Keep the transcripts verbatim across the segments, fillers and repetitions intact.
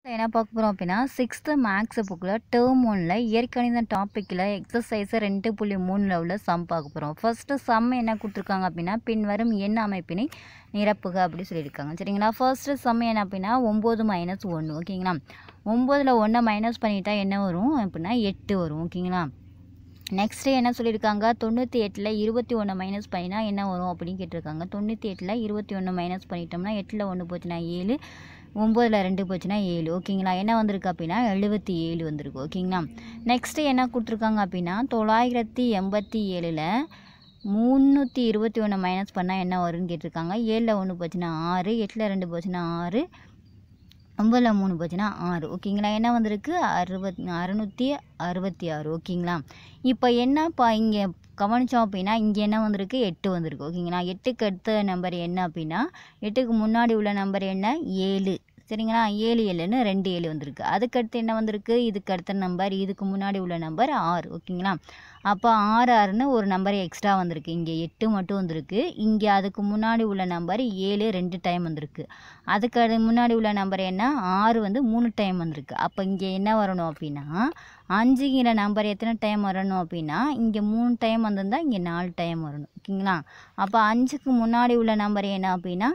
என்ன பார்க்க போகிறோம் அப்படின்னா சிக்ஸ்த்து மேக்ஸ் புக்கில் டேர்ம் ஒன்னில் இயற்கணித டாப்பிக்கில் எக்ஸசைஸை ரெண்டு புள்ளி மூணில் உள்ள சம் பார்க்க போகிறோம். ஃபர்ஸ்ட்டு சம் என்ன கொடுத்துருக்காங்க அப்படின்னா பின்வரும் எண் அமைப்பினை நிரப்புக அப்படி சொல்லியிருக்காங்க. சரிங்களா, ஃபர்ஸ்ட்டு சம் என்ன அப்படின்னா ஒம்பது மைனஸ் ஒன்று. ஓகேங்களா, ஒம்போதில் ஒன்றை மைனஸ் பண்ணிட்டா என்ன வரும் அப்படின்னா எட்டு வரும். ஓகேங்களா, நெக்ஸ்ட்டு என்ன சொல்லியிருக்காங்க, தொண்ணூற்றி எட்டில் இருபத்தி ஒன்று மைனஸ் பண்ணினா என்ன வரும் அப்படின்னு கேட்டிருக்காங்க. தொண்ணூற்றி எட்டில் இருபத்தி ஒன்று மைனஸ் பண்ணிட்டோம்னா எட்டில் ஒன்று போச்சுன்னா ஏழு, ஒம்போதில் ரெண்டு போச்சுன்னா ஏழு. ஓகேங்களா, என்ன வந்திருக்கு அப்படின்னா எழுபத்தி ஏழு வந்திருக்கு. ஓகேங்களா, நெக்ஸ்ட்டு என்ன கொடுத்துருக்காங்க அப்படின்னா தொள்ளாயிரத்தி எண்பத்தி ஏழில் முந்நூற்றி இருபத்தி ஒன்று மைனஸ் பண்ணால் என்ன வரும்னு கேட்டிருக்காங்க. ஏழில் ஒன்று போச்சுன்னா ஆறு, எட்டில் ரெண்டு போச்சுன்னா ஆறு, ஒம்பதில் மூணு போச்சுன்னா ஆறு. ஓகேங்களா, என்ன வந்திருக்கு அறுபத் அறுநூற்றி அறுபத்தி ஆறு. ஓகேங்களா, இப்போ என்னப்பா இங்கே கவனித்தோம் அப்படின்னா இங்கே என்ன வந்திருக்கு எட்டு வந்திருக்கு. ஓகேங்களா, எட்டுக்கு அடுத்த நம்பர் என்ன அப்படின்னா எட்டுக்கு முன்னாடி உள்ள நம்பர் என்ன ஏழு. சரிங்களா, ஏழு ஏழுன்னு ரெண்டு ஏழு வந்திருக்கு. அதுக்கடுத்து என்ன வந்திருக்கு, இதுக்கு அடுத்த நம்பர் இதுக்கு முன்னாடி உள்ள நம்பர் ஆறு. ஓகேங்களா, அப்போ ஆறு ஆறுன்னு ஒரு நம்பர் எக்ஸ்ட்ரா வந்திருக்கு. இங்கே எட்டு மட்டும் வந்திருக்கு. இங்கே அதுக்கு முன்னாடி உள்ள நம்பர் ஏழு ரெண்டு டைம் வந்திருக்கு. அதுக்கு அது முன்னாடி உள்ள நம்பர் என்ன ஆறு வந்து மூணு டைம் வந்திருக்கு. அப்போ இங்கே என்ன வரணும் அப்படின்னா அஞ்சுங்கிற நம்பர் எத்தனை டைம் வரணும் அப்படின்னா இங்கே மூணு டைம் வந்திருந்தால் இங்கே நாலு டைம் வரணும். ஓகேங்களா, அப்போ அஞ்சுக்கு முன்னாடி உள்ள நம்பர் என்ன அப்படின்னா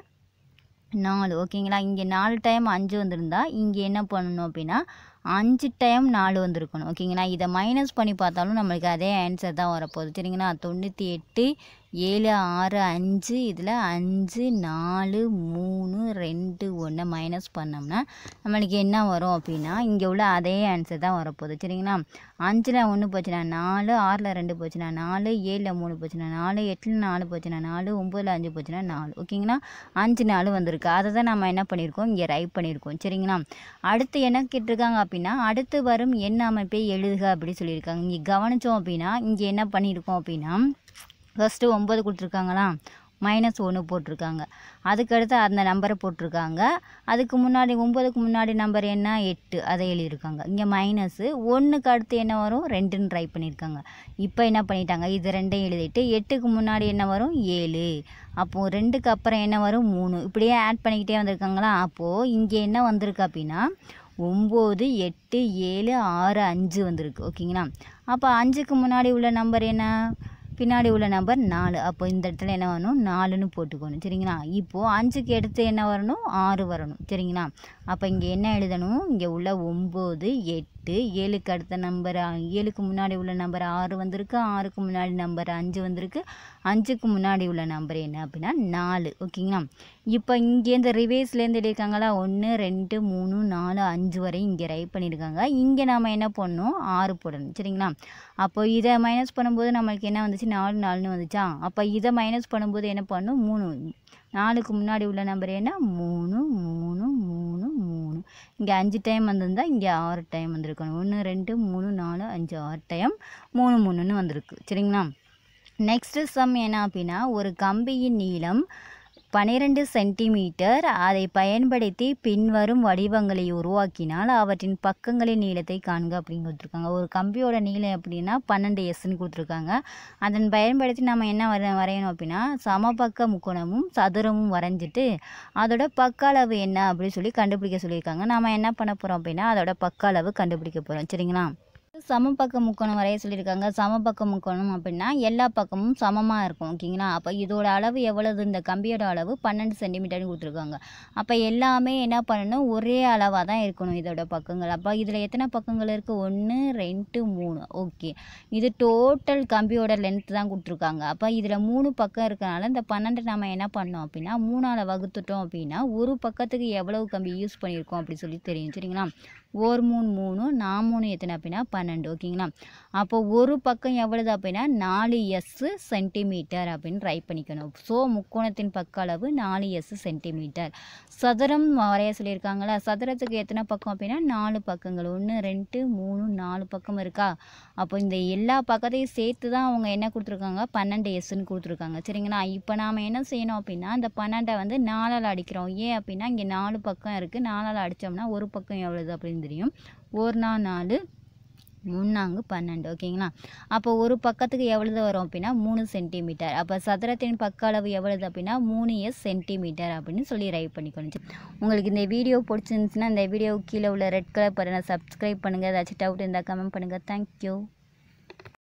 நாலு. ஓகேங்களா, இங்கே நாலு டைம் அஞ்சு வந்திருந்தா இங்கே என்ன பண்ணணும் அப்படின்னா அஞ்சு டைம் நாலு வந்திருக்கணும். ஓகேங்களா, இதை மைனஸ் பண்ணி பார்த்தாலும் நம்மளுக்கு அதே ஆன்சர் தான் வரப்போகுது. சரிங்களா, தொண்ணூற்றி எட்டு ஏழு ஆறு அஞ்சு, இதில் அஞ்சு நாலு மூணு ரெண்டு ஒன்று மைனஸ் பண்ணோம்னா நம்மளுக்கு என்ன வரும் அப்படின்னா இங்கே உள்ள அதே ஆன்சர் தான் வரப்போகுது. சரிங்களா, அஞ்சில் ஒன்று போச்சுன்னா நாலு, ஆறில் ரெண்டு போச்சுன்னா நாலு, ஏழில் மூணு போச்சுன்னா நாலு, எட்டில் நாலு போச்சுன்னா நாலு, ஒம்பதில் அஞ்சு போச்சுன்னா நாலு. ஓகேங்களா, அஞ்சு நாலு வந்திருக்கு. அதை தான் நம்ம என்ன பண்ணியிருக்கோம் இங்கே ரைட் பண்ணியிருக்கோம். சரிங்களா, அடுத்து என்ன கேட்டிருக்காங்க அப்படின்னா அடுத்து வரும் எண் அமைப்பை எழுதுக அப்படி சொல்லியிருக்காங்க. இங்கே கவனித்தோம் அப்படின்னா இங்கே என்ன பண்ணியிருக்கோம் அப்படின்னா ஃபஸ்ட்டு ஒம்பது கொடுத்துருக்காங்களா, மைனஸ் ஒன்று போட்டிருக்காங்க. அதுக்கடுத்து அந்த நம்பரை போட்டிருக்காங்க. அதுக்கு முன்னாடி ஒம்பதுக்கு முன்னாடி நம்பர் என்ன எட்டு, அதை எழுதியிருக்காங்க. இங்கே மைனஸு ஒன்றுக்கு அடுத்து என்ன வரும் ரெண்டுன்னு ட்ரை பண்ணியிருக்காங்க. இப்போ என்ன பண்ணிட்டாங்க இது ரெண்டையும் எழுதிட்டு எட்டுக்கு முன்னாடி என்ன வரும் ஏழு, அப்போது ரெண்டுக்கு அப்புறம் என்ன வரும் மூணு, இப்படியே ஆட் பண்ணிக்கிட்டே வந்திருக்காங்களா. அப்போது இங்கே என்ன வந்திருக்கு அப்படின்னா ஒம்பது எட்டு ஏழு ஆறு அஞ்சு வந்திருக்கு. ஓகேங்களா, அப்போ அஞ்சுக்கு முன்னாடி உள்ள நம்பர் என்ன பின்னாடி உள்ள நம்பர் நாலு. அப்போ இந்த இடத்துல என்ன வரணும் நாலுன்னு போட்டுக்கணும். சரிங்களா, இப்போது அஞ்சுக்கு எடுத்து என்ன வரணும் ஆறு வரணும். சரிங்களா, அப்போ இங்கே என்ன எழுதணும் இங்கே உள்ள ஒம்பது எட்டு ஏழுக்கு அடுத்த நம்பர் ஏழுக்கு முன்னாடி உள்ள நம்பர் ஆறு வந்திருக்கு, ஆறுக்கு முன்னாடி நம்பர் அஞ்சு வந்திருக்கு, அஞ்சுக்கு முன்னாடி உள்ள நம்பர் என்ன அப்படின்னா நாலு. ஓகேங்களா, இப்போ இங்கேருந்து ரிவேஸ்லேருந்து எழுதியிருக்காங்களா ஒன்று ரெண்டு மூணு நாலு அஞ்சு வரை இங்கே ரைட் பண்ணியிருக்காங்க. இங்கே நாம் என்ன பண்ணணும் ஆறு போடணும். சரிங்களா, அப்போ இதை மைனஸ் பண்ணும்போது நம்மளுக்கு என்ன வந்துச்சு நாலு நாலுன்னு வந்துச்சா. அப்போ இதை மைனஸ் பண்ணும்போது என்ன பண்ணணும் மூணு, நாலுக்கு முன்னாடி உள்ள நம்பர் என்ன மூணு மூணு மூணு மூணு. இங்கே அஞ்சு டைம் வந்திருந்தா இங்கே ஆறு டைம் வந்திருக்கணும். ஒன்று ரெண்டு மூணு நாலு அஞ்சு ஆறு டைம் மூணு மூணுன்னு வந்திருக்கு. சரிங்களா, நெக்ஸ்ட்டு சம் என்ன அப்படின்னா ஒரு கம்பியின் நீளம் பன்னிரெண்டு சென்டிமீட்டர், அதை பயன்படுத்தி பின்வரும் வடிவங்களை உருவாக்கினால் அவற்றின் பக்கங்களின் நீளத்தை காண்க அப்படின்னு கொடுத்துருக்காங்க. ஒரு கம்பியோட நீளம் எப்படின்னா பன்னெண்டு எஸ்ன்னு கொடுத்துருக்காங்க. அதன் பயன்படுத்தி நம்ம என்ன வர வரையணும் அப்படின்னா சமபக்க முக்கோணமும் சதுரமும் வரைஞ்சிட்டு அதோட பக்க அளவு என்ன அப்படின்னு சொல்லி கண்டுபிடிக்க சொல்லியிருக்காங்க. நம்ம என்ன பண்ண போகிறோம் அப்படின்னா அதோட பக்க அளவு கண்டுபிடிக்க போகிறோம். சரிங்களா, சமபக்க முக்கோணம் வரைய சொல்லியிருக்காங்க. சமபக்க முக்கோணம் அப்படின்னா எல்லா பக்கமும் சமமாக இருக்கும். ஓகேங்களா, அப்போ இதோட அளவு எவ்வளவு இந்த கம்பியோட அளவு பன்னெண்டு சென்டிமீட்டர்னு கொடுத்துருக்காங்க. அப்போ எல்லாமே என்ன பண்ணணும் ஒரே அளவாக தான் இருக்கணும் இதோட பக்கங்கள். அப்போ இதில் எத்தனை பக்கங்கள் இருக்குது ஒன்று ரெண்டு மூணு. ஓகே, இது டோட்டல் கம்பியோட லென்த் தான் கொடுத்துருக்காங்க. அப்போ இதில் மூணு பக்கம் இருக்கனால இந்த பன்னெண்டு நம்ம என்ன பண்ணோம் அப்படின்னா மூணால் வகுத்துட்டோம் அப்படின்னா ஒரு பக்கத்துக்கு எவ்வளவு கம்பி யூஸ் பண்ணியிருக்கோம் அப்படி சொல்லி தெரியும். சரிங்களா, ஒரு மூணு மூணு நான் மூணு எத்தனை அப்படின்னா பன்னெண்டு. ஓகேங்களா, அப்போ ஒரு பக்கம் எவ்வளவு அப்படின்னா நாலு எஸ் சென்டிமீட்டர் அப்படின்னு ரைட் பண்ணிக்கணும். ஸோ முக்கோணத்தின் பக்க அளவு நாலு எஸ் சென்டிமீட்டர். சதுரம் வரைய சொல்லியிருக்காங்களா, சதுரத்துக்கு எத்தனை பக்கம் அப்படின்னா நாலு பக்கங்கள். ஒன்று ரெண்டு மூணு நாலு பக்கம் இருக்கா. அப்போ இந்த எல்லா பக்கத்தையும் சேர்த்து தான் அவங்க என்ன கொடுத்துருக்காங்க பன்னெண்டு எஸ்ன்னு கொடுத்துருக்காங்க. சரிங்களா, இப்போ நாம் என்ன செய்யணும் அப்படின்னா இந்த பன்னெண்டை வந்து நாலால் அடிக்கிறோம். ஏன் அப்படின்னா இங்கே நாலு பக்கம் இருக்குது, நாலால் அடித்தோம்னா ஒரு பக்கம் எவ்வளவு அப்படின்னு தெரியும். ஒரு நாள் நாலு மூணாங்கு பன்னெண்டு ஓகேங்களா. அப்போ ஒரு பக்கத்துக்கு எவ்வளவு வரும் அப்படின்னா மூணு சென்டிமீட்டர். அப்போ சதுரத்தின் பக்க அளவு எவ்வளவு அப்படின்னா மூணு எஸ் சென்டிமீட்டர் அப்படின்னு சொல்லி ரைட் பண்ணிக்கணும். உங்களுக்கு இந்த வீடியோ பிடிச்சிருந்துச்சுன்னா இந்த வீடியோ கீழே உள்ள ரெட் கலர் பட்டனை சப்ஸ்கிரைப் பண்ணுங்கள். ஏதாச்சும் டவுட் இருந்தால் கமெண்ட் பண்ணுங்கள். தேங்க்யூ.